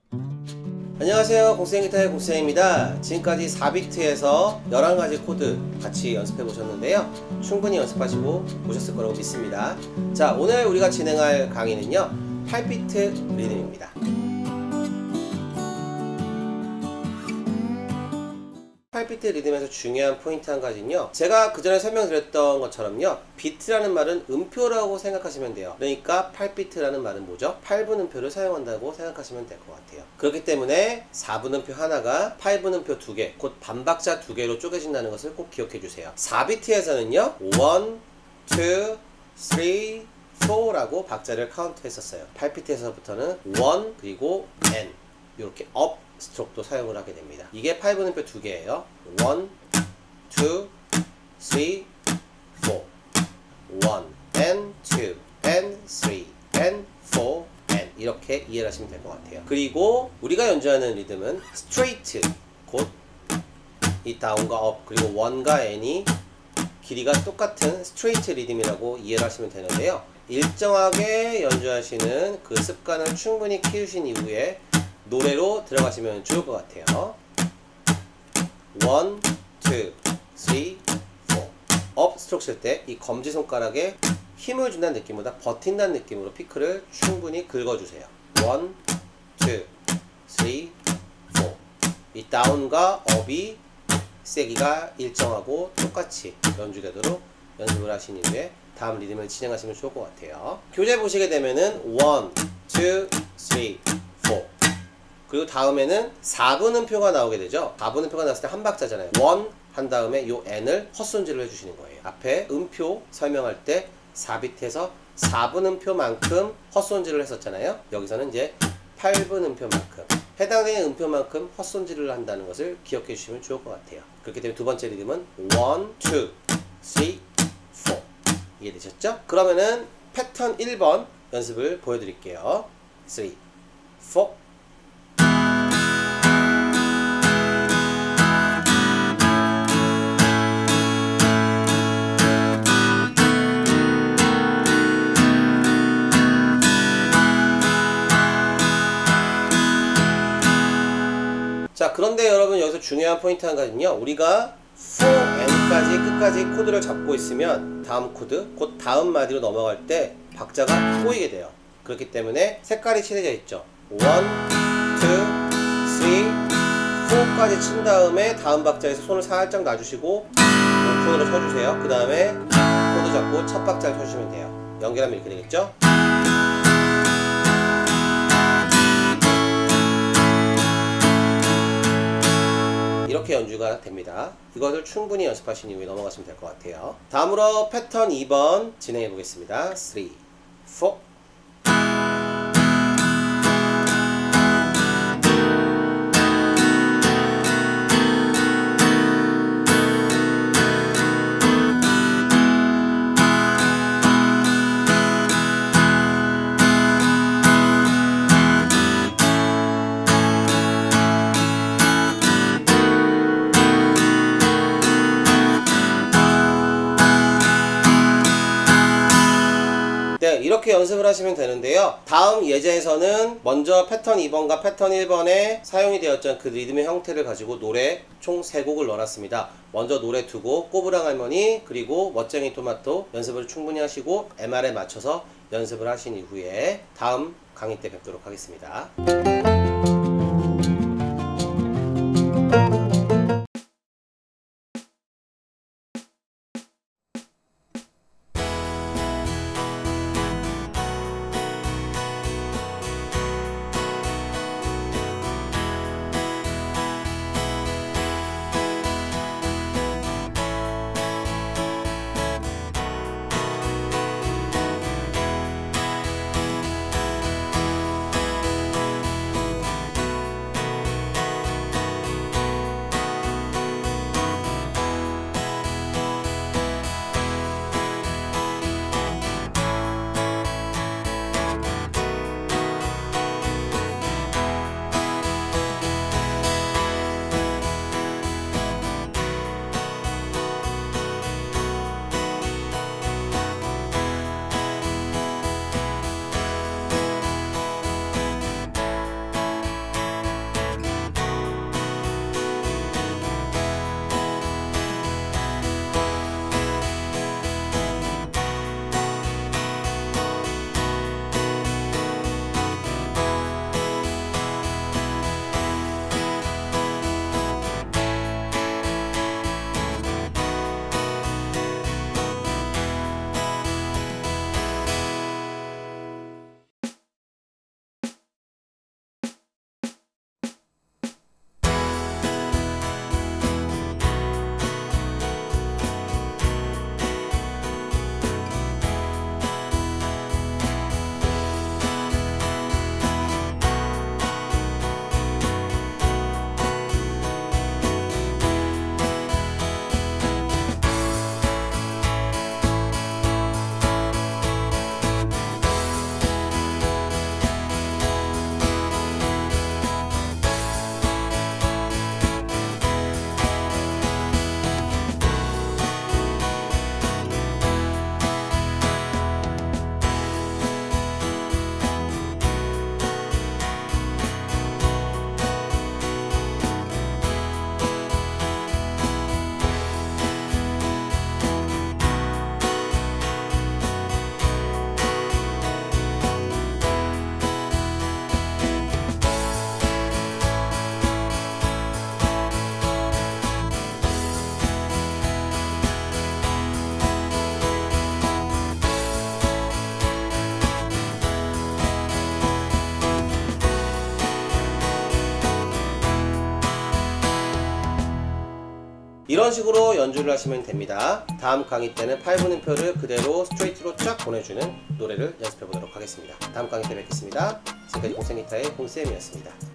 안녕하세요, 공생기타의 공생입니다. 지금까지 4비트에서 11가지 코드 같이 연습해 보셨는데요, 충분히 연습하시고 오셨을 거라고 믿습니다. 자, 오늘 우리가 진행할 강의는요 8비트 리듬입니다. 8비트 리듬에서 중요한 포인트 한 가지는요, 제가 그 전에 설명드렸던 것처럼요, 비트라는 말은 음표라고 생각하시면 돼요. 그러니까 8비트라는 말은 뭐죠? 8분음표를 사용한다고 생각하시면 될 것 같아요. 그렇기 때문에 4분음표 하나가 8분음표 2개, 곧 반박자 2개로 쪼개진다는 것을 꼭 기억해 주세요. 4비트에서는요 1, 2, 3, 4라고 박자를 카운트 했었어요. 8비트에서부터는 1 그리고 N 이렇게 업 스트로크도 사용을 하게 됩니다. 이게 8분음표 2개예요. 1, 2, 3, 4 1, and 2, and 3, and 4, and 이렇게 이해를 하시면 될 것 같아요. 그리고 우리가 연주하는 리듬은 스트레이트, 곧 이 다운과 업 그리고 1과 N이 길이가 똑같은 스트레이트 리듬이라고 이해를 하시면 되는데요, 일정하게 연주하시는 그 습관을 충분히 키우신 이후에 노래로 들어가시면 좋을 것 같아요. 1, 2, 3, 4 업 스트로크 칠 때 이 검지손가락에 힘을 준다는 느낌보다 버틴다는 느낌으로 피크를 충분히 긁어주세요. 1, 2, 3, 4 이 다운과 업이 세기가 일정하고 똑같이 연주되도록 연습을 하신 이후에 다음 리듬을 진행하시면 좋을 것 같아요. 교재 보시게 되면은 1, 2, 3, 4 그리고 다음에는 4분음표가 나오게 되죠. 4분음표가 나왔을 때 한 박자잖아요. 1 한 다음에 요 N을 헛손질을 해주시는 거예요. 앞에 음표 설명할 때 4비트에서 4분음표만큼 헛손질을 했었잖아요. 여기서는 이제 8분음표만큼 해당되는 음표만큼 헛손질을 한다는 것을 기억해 주시면 좋을 것 같아요. 그렇기 때문에 두 번째 리듬은 1, 2, 3, 4 이해되셨죠? 그러면은 패턴 1번 연습을 보여드릴게요. 3, 4 자, 그런데 여러분 여기서 중요한 포인트 한 가지는요, 우리가 4N까지 끝까지 코드를 잡고 있으면 다음 코드, 곧 다음 마디로 넘어갈 때 박자가 꼬이게 돼요. 그렇기 때문에 색깔이 칠해져 있죠. 1, 2, 3, 4까지 친 다음에 다음 박자에서 손을 살짝 놔주시고 오픈으로 쳐주세요. 그 다음에 코드 잡고 첫 박자를 쳐주시면 돼요. 연결하면 이렇게 되겠죠? 이렇게 연주가 됩니다. 이것을 충분히 연습하신 이후에 넘어가시면 될 것 같아요. 다음으로 패턴 2번 진행해 보겠습니다. 3, 4 네, 이렇게 연습을 하시면 되는데요, 다음 예제에서는 먼저 패턴 2번과 패턴 1번에 사용이 되었던 그 리듬의 형태를 가지고 노래 총 3곡을 넣어놨습니다. 먼저 노래 2곡, 꼬부랑 할머니 그리고 멋쟁이 토마토 연습을 충분히 하시고 MR에 맞춰서 연습을 하신 이후에 다음 강의 때 뵙도록 하겠습니다. 이런 식으로 연주를 하시면 됩니다. 다음 강의 때는 8분음표를 그대로 스트레이트로 쫙 보내주는 노래를 연습해 보도록 하겠습니다. 다음 강의 때 뵙겠습니다. 지금까지 공생기타의 공쌤이었습니다.